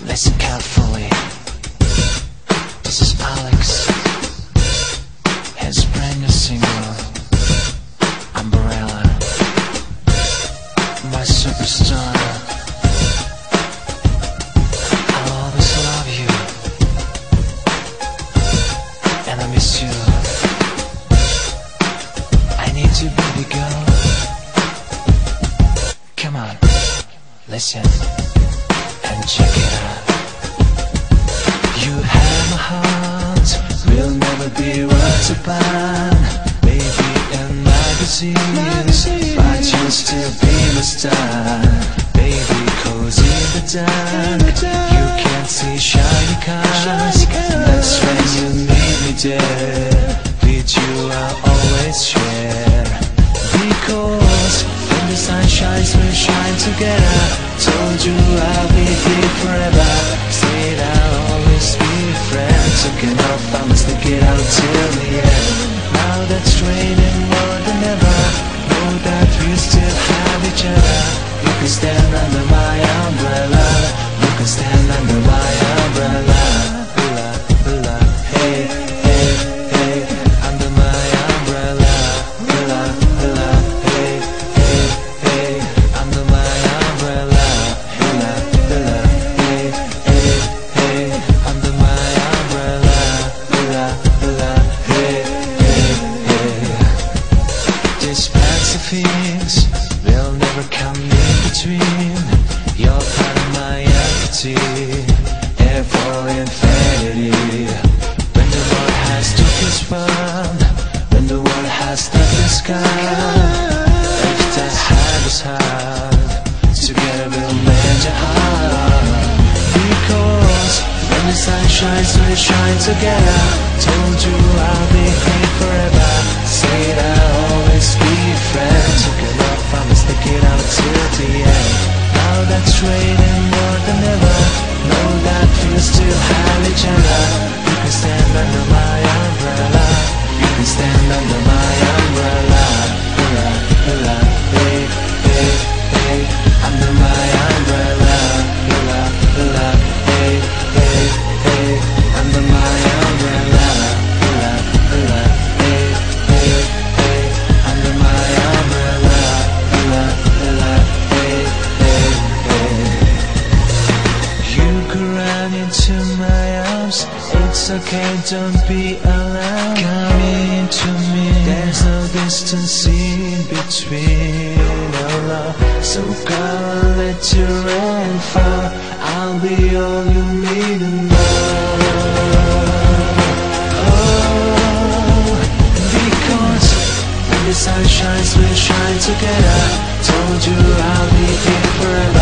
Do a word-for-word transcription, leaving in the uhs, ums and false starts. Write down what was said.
Listen carefully. This is Alex. His brand new single, Umbrella. My superstar. I'll always love you, and I miss you. I need you, baby girl. Come on, listen and check it out. You have my heart, will never be words upon. Maybe in magazines, but you'll still be my star. Baby, cause in the dark, you can't see shiny cars. That's when you need me there. With you I'll always share. Because when the sun shines, we'll shine together. Told you I'll be here forever. Said I'll always be friends. Took it off, I must stick it out till the end. Now that's raining more than ever. Know that we still have each other. You can stand under my umbrella. You can stand under my umbrella. Hula, hula, hey, hey, hey. Under my umbrella. Hula, hula, hey, hey, hey. Under my umbrella. Hula, hula, hey, hey, hey. Under my umbrella. Hula, hula, hey, hey, hey. These fancy things will never come in between. You're part of my entity, air for infinity. When the world has took its fun, when the world has touched the sky, if the heart is hard, together we'll mend your heart. Because when the sun shines, we'll shine together. Told you I'll be here forever. Said I'll always be friends. Took it off, I'ma stick it out till the end. Now that's raining more than ever. Know that we still have each other. You can stand under my umbrella. You can stand under my umbrella. Hula, hula, hey, hey, hey. Under my umbrella. Hula, hula, hey, hey, hey. Under my umbrella. Hula, hula, hey, hey, hey. Under my umbrella. Hula, hula, hey, hey, hey. You could run into my arms. It's okay, don't be alarmed. Come into me. There's no distance in between our love. So go and let your rain fall. I'll be all you need to know. Oh, because when the sun shines, we'll shine together. Told you I'll be here forever.